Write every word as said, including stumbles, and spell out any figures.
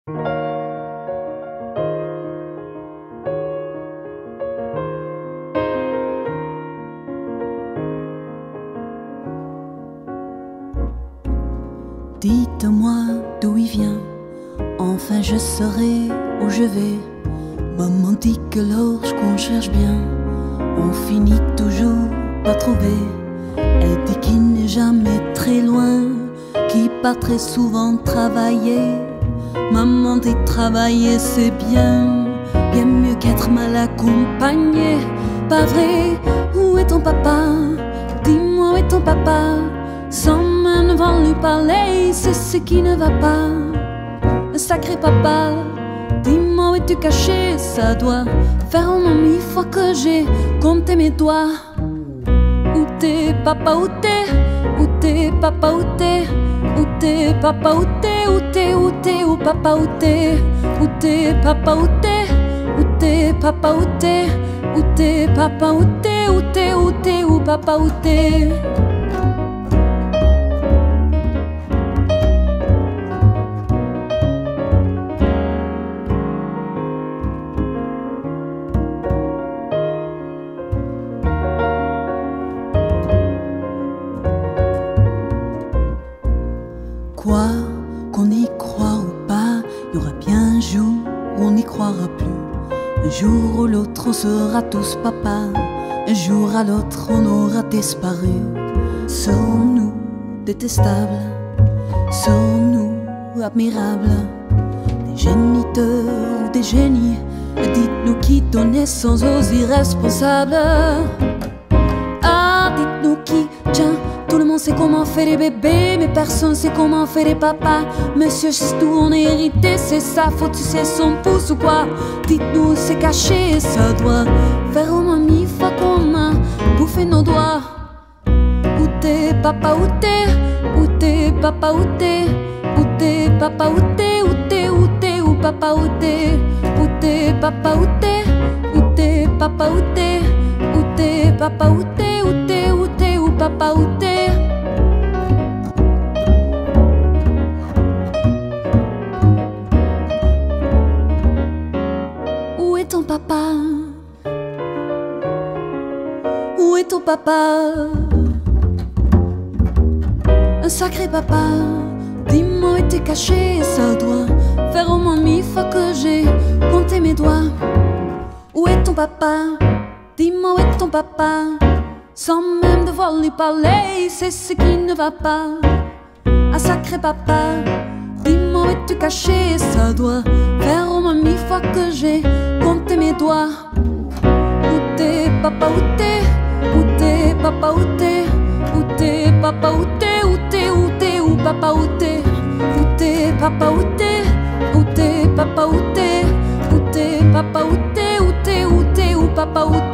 Dites-moi d'où il vient, enfin je saurai où je vais. Maman dit que lorsqu'on cherche bien, on finit toujours par trouver. Elle dit qu'il n'est jamais très loin, qu'il part très souvent travailler. Maman dit travailler c'est bien, bien mieux qu'être mal accompagné. Pas vrai, où est ton papa? Dis-moi où est ton papa? Sans même devoir lui parler, c'est ce qui ne va pas. Un sacré papa, dis-moi où es-tu caché? Ça doit faire au moins mille fois que j'ai compté mes doigts. Où t'es papa, où t'es? Où t'es papa, où t'es? Où t'es papa, où t'es? Où t'es, où t'es, où papa, où t'es? Où t'es papa, où t'es? Où t'es papa, où t'es? Où t'es papa, où t'es? Où t'es, où t'es, où papa, où t'es? Quoi qu'on y croit ou pas, il y aura bien un jour où on n'y croira plus. Un jour ou l'autre on sera tous papa, un jour à l'autre on aura disparu. Serons-nous détestables? Serons-nous admirables? Des géniteurs ou des génies? Dites-nous qui donne naissance aux irresponsables. Ah, dites-nous qui, tiens. Tout le monde sait comment faire des bébés, mais personne sait comment faire des papas. Monsieur, c'est tout, on est hérité, c'est sa faute, tu sais son pouce ou quoi? Dites-nous, c'est caché, ça doit faire au moins mille fois qu'on a bouffé nos doigts. Où t'es, papa, où t'es? Où t'es, papa, où t'es? Où t'es, papa, où t'es? Où t'es, où t'es, où papa, où t'es? Où t'es, papa, où t'es? Où t'es, papa, où t'es? Où t'es, papa, où t'es? Où t'es, où t'es, où papa, où t'es? Où est ton papa? Où est ton papa? Un sacré papa, dis-moi où était caché, ça doit faire au moins mille fois que j'ai compté mes doigts. Où est ton papa? Dis-moi où est ton papa? Sans même devoir lui parler, c'est ce qui ne va pas. Un sacré papa, dis-moi où es-tu caché? Ça doit faire au moins mille fois que j'ai compté mes doigts. Où t'es, papa, où t'es? Où t'es, papa, où t'es? Où t'es, papa, où t'es? Où t'es, où t'es, où papa, où t'es? Où t'es, papa, où t'es? Où t'es, papa, où t'es? Où t'es, papa, où t'es? Où t'es, où t'es, où papa, où t'es?